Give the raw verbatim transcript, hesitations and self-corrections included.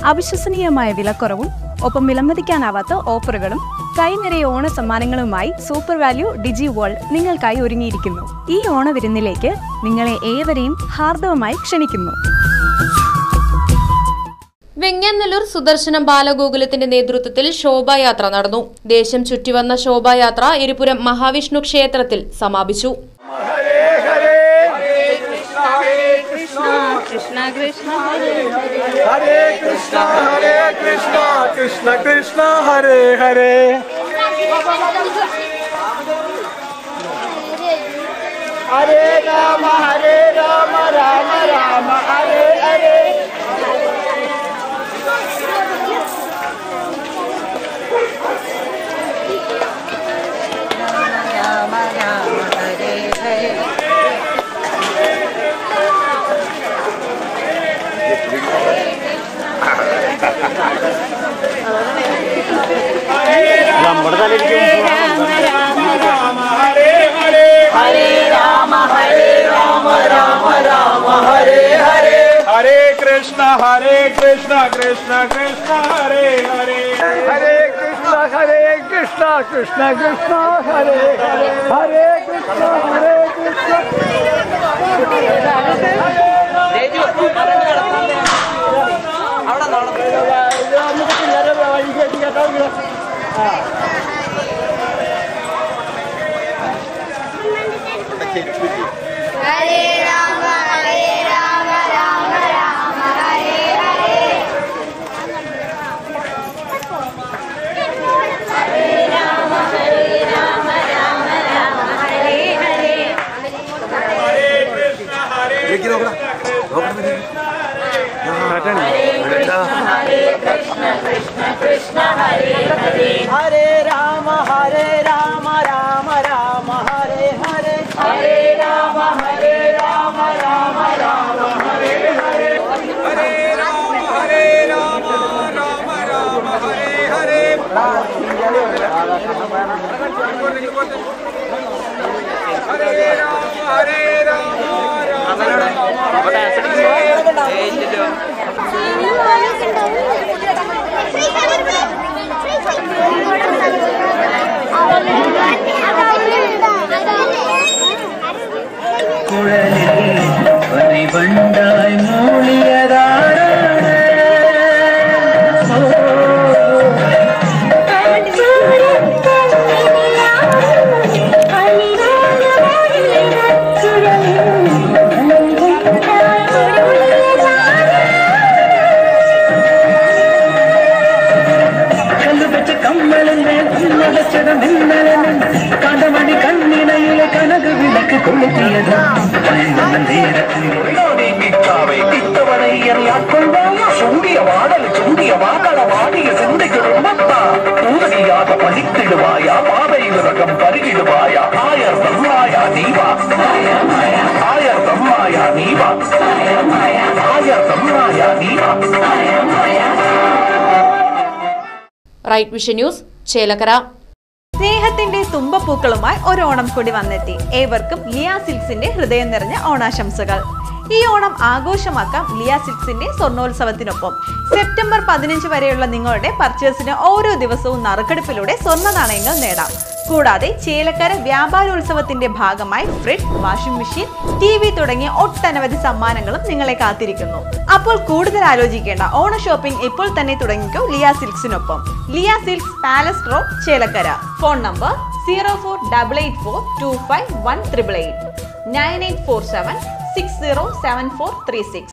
അവിശ്വസനീയമായ വിലക്കുറവും ഒപ്പം വിലമതിക്കാനാവാത്ത ഓഫറുകളും കൈനിറയ ഓണ സമ്മാനങ്ങളുമായി സൂപ്പർ വാല്യൂ ഡിജി വേൾഡ് നിങ്ങൾക്കായി ഒരുങ്ങിയിരിക്കുന്നു. ഈ ഓണവിരുന്നിലേക്ക് നിങ്ങളെ ഏവരെയും ഹാർദവമായി ക്ഷണിക്കുന്നു. വെങ്ങന്നല്ലൂർ സുദർശനം ബാലഗോകുലത്തിന്റെ നേതൃത്വത്തിൽ ശോഭായാത്ര നടന്നു. ദേശം ചുറ്റിവന്ന ശോഭായാത്ര ഇരിപ്പുരം മഹാവിഷ്ണു ക്ഷേത്രത്തിൽ സമാപിച്ചു. കൃഷ്ണ കൃഷ്ണ ഹരേ കൃഷ്ണ ഹരേ കൃഷ്ണ കൃഷ്ണ കൃഷ്ണ ഹരേ ഹരേ ഹരേ രാമ ഹരേ രാമ രാമ രാമ ഹരേ ഹരേ രാമ രാമ ഹരേ ഹരേ Hare Krishna, Hare Krishna, Krishna Krishna, Hare Hare. Hare Krishna, Hare Krishna, Krishna Krishna, Hare Hare. Hare Krishna, Hare Krishna. Hare Rama, Hare Rama, Rama Rama, Hare Hare. Hare Rama, Hare Rama, Rama Rama, Hare Hare. Hare Krishna, Hare Krishna, Hare Krishna, Krishna Krishna, Hare Hare. Hare Rama, Hare Rama, Rama Rama, Hare Hare. Hare Rama, Hare Rama, Rama Rama, Hare Hare. Hare Rama, Hare Rama, Rama Rama, Hare Hare. Hare Rama, Hare Rama, Rama ബണ്ടായി മൂളിയതാണ് കല്ലു വെച്ച കമ്മലിന്റെ മിന്നലനും കടമണി കണ്ണിനയിലെ കനക വിളക്ക് കൊളുത്തിയത് ചുണ്ടിയ വാടൽ ചുണ്ടിയ വാകള വാടിയ ചിന്തയ്ക്കുമൂതനിയാത പലിത്തിടുവായ പാതയിലകം പരികിടുവായ ആയർ ബ്രഹ്മായ നീവ ആയർ ബ്രഹ്മായ നീവ ആയർ ബ്രഹ്മായ നീവ. Right Vision News Chelakkara. സ്നേഹത്തിന്റെ തുമ്പപ്പൂക്കളുമായി ഒരു ഓണം കൂടി വന്നെത്തി. ഏവർക്കും ലിയ സിൽക്സിന്റെ ഹൃദയം നിറഞ്ഞ ഓണാശംസകൾ. ഈ ഓണം ആഘോഷമാക്കാം ലിയ സിൽക്സിന്റെ സ്വർണ്ണോത്സവത്തിനൊപ്പം. സെപ്റ്റംബർ പതിനഞ്ച് വരെയുള്ള നിങ്ങളുടെ പർച്ചേസിന് ഓരോ ദിവസവും നറുക്കെടുപ്പിലൂടെ സ്വർണ്ണ നാണയങ്ങൾ നേടാം. കൂടാതെ ചേലക്കര വ്യാപാരോത്സവത്തിന്റെ ഭാഗമായി fridge, washing machine, T V തുടങ്ങിയ ഒട്ടനവധി സമ്മാനങ്ങളും നിങ്ങളെ കാത്തിരിക്കുന്നു. അപ്പോൾ കൂടുതൽ ആലോചിക്കേണ്ട, ഓണ ഷോപ്പിംഗ് ഇപ്പോൾ തന്നെ തുടങ്ങിക്കോ ലിയ സിൽക്സിനൊപ്പം. Liya Silks, palace road, Chelakkara. Phone number zero four double eight four two five one triple eight nine eight four seven six zero seven four three six.